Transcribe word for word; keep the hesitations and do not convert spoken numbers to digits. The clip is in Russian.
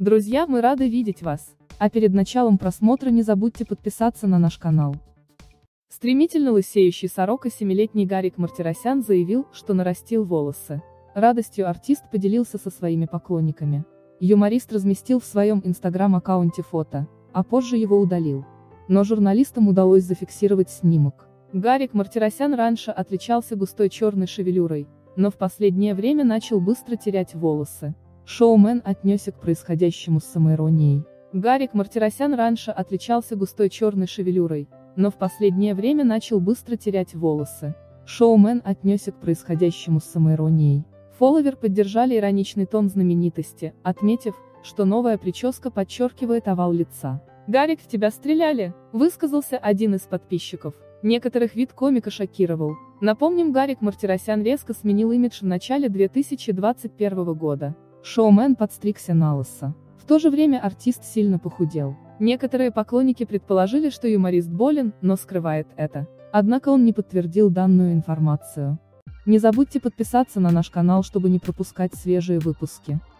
Друзья, мы рады видеть вас. А перед началом просмотра не забудьте подписаться на наш канал. Стремительно лысеющий сорока семилетний Гарик Мартиросян заявил, что нарастил волосы. Радостью артист поделился со своими поклонниками. Юморист разместил в своем инстаграм-аккаунте фото, а позже его удалил. Но журналистам удалось зафиксировать снимок. Гарик Мартиросян раньше отличался густой черной шевелюрой, но в последнее время начал быстро терять волосы. Шоумен отнесся к происходящему с самоиронией. Гарик Мартиросян раньше отличался густой черной шевелюрой, но в последнее время начал быстро терять волосы. Шоумен отнесся к происходящему с самоиронией. Фолловер поддержали ироничный тон знаменитости, отметив, что новая прическа подчеркивает овал лица. «Гарик, в тебя стреляли», — высказался один из подписчиков. Некоторых вид комика шокировал. Напомним, Гарик Мартиросян резко сменил имидж в начале две тысячи двадцать первого года. Шоумен подстригся на лысо. В то же время артист сильно похудел. Некоторые поклонники предположили, что юморист болен, но скрывает это. Однако он не подтвердил данную информацию. Не забудьте подписаться на наш канал, чтобы не пропускать свежие выпуски.